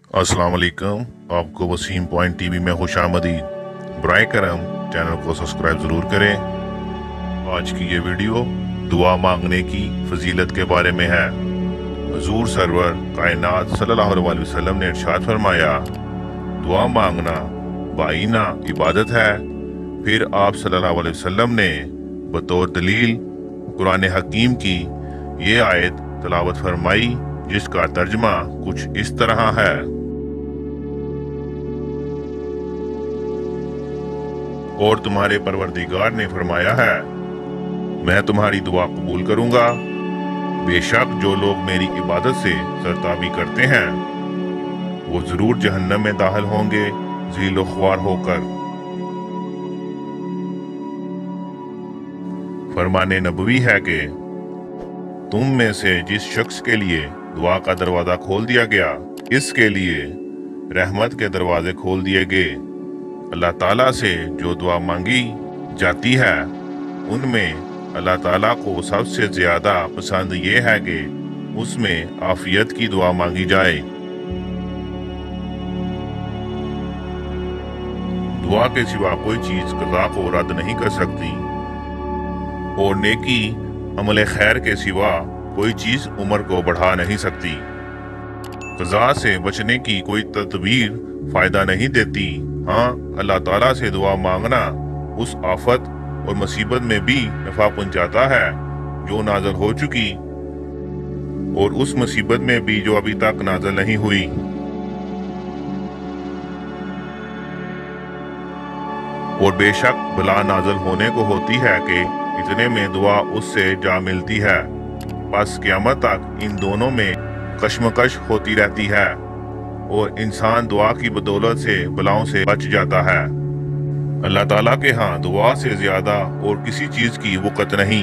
अस्सलाम वालेकुम। आपको वसीम पॉइंट टीवी में खुशामदीद। बराए करम चैनल को सब्सक्राइब ज़रूर करें। आज की ये वीडियो दुआ मांगने की फजीलत के बारे में है। हुजूर सरवर कायनात सल्लल्लाहु अलैहि वसल्लम ने इरशाद फरमाया, दुआ मांगना बाइना इबादत है। फिर आप सल्लल्लाहु अलैहि वसल्लम ने बतौर दलील कुरान हकीम की ये आयत तलावत फरमाई, जिसका तर्जमा कुछ इस तरह है। और तुम्हारे परवरदिगार ने फरमाया है, मैं तुम्हारी दुआ कबूल करूंगा। बेशक जो लोग मेरी इबादत से सरताबी करते हैं वो जरूर जहन्नम में दाखिल होंगे ज़ील व ख्वार होकर। फरमाने नबवी है कि तुम में से जिस शख्स के लिए दुआ का दरवाजा खोल दिया गया, इसके लिए रहमत के दरवाजे खोल दिए गए। अल्लाह ताला से जो दुआ मांगी जाती है उनमें अल्लाह ताला को सबसे ज्यादा पसंद ये है कि उसमें आफियत की दुआ मांगी जाए। दुआ के सिवा कोई चीज कज़ा को रद्द नहीं कर सकती, और नेकी अमल खैर के सिवा कोई चीज उम्र को बढ़ा नहीं सकती। कज़ा से बचने की कोई तदबीर फायदा नहीं देती। हाँ, अल्लाह ताला से दुआ मांगना उस आफत और मुसीबत में भी नफा पहुंचाता है जो नाज़िल हो चुकी, और उस मुसीबत में भी जो अभी तक नाज़िल नहीं हुई। और बेशक बला नाज़िल होने को होती है कि इतने में दुआ उससे जा मिलती है। बस क़यामत तक इन दोनों में कशमकश होती रहती है, और इंसान दुआ की बदौलत से बलाओं से बच जाता है। अल्लाह ताला के यहाँ दुआ से ज्यादा और किसी चीज की वक़्त नहीं।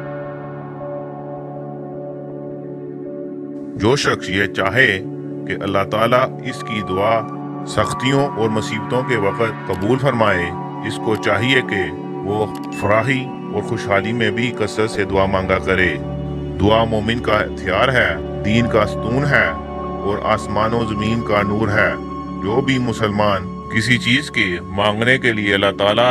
जो शख्स ये चाहे कि अल्लाह ताला इसकी दुआ सख्तियों और मुसीबतों के वक़्त कबूल फरमाए, इसको चाहिए कि वो फराही और खुशहाली में भी कसरत से दुआ मांगा करे। दुआ मोमिन का हथियार है, दीन का स्तून है और आसमान और जमीन का नूर है। जो भी मुसलमान किसी चीज के मांगने के लिए अल्लाह ताला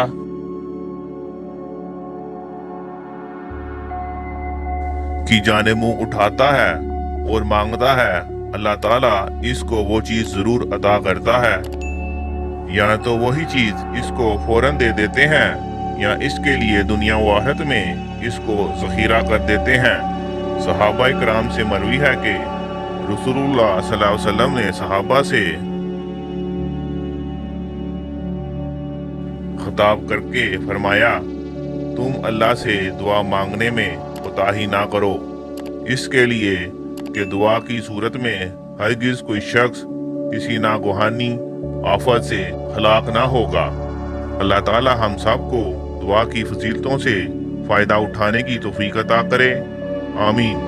की जाने मुंह उठाता है और मांगता है, अल्लाह ताला इसको वो चीज जरूर अता करता है। या तो वही चीज इसको फौरन दे देते हैं, या इसके लिए दुनिया व आखिरत में इसको ज़ख़ीरा कर देते हैं। सहाबा इकराम से मरवी है कि रसूलुल्लाह सल्लल्लाहु अलैहि वसल्लम ने सहाबा से खिताब करके फरमाया, तुम अल्लाह से दुआ मांगने में कोताही ना करो, इसके लिए कि दुआ की सूरत में हरगिज कोई शख्स किसी नागुहानी आफत से हलाक ना होगा। अल्लाह ताला हम सब को दुआ की फजीलतों से फायदा उठाने की तौफीक अता करे, आमीन।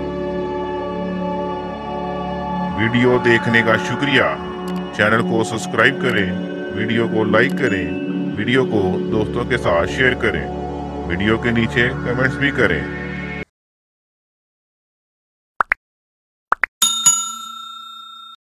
वीडियो देखने का शुक्रिया। चैनल को सब्सक्राइब करें, वीडियो को लाइक करें, वीडियो को दोस्तों के साथ शेयर करें, वीडियो के नीचे कमेंट्स भी करें।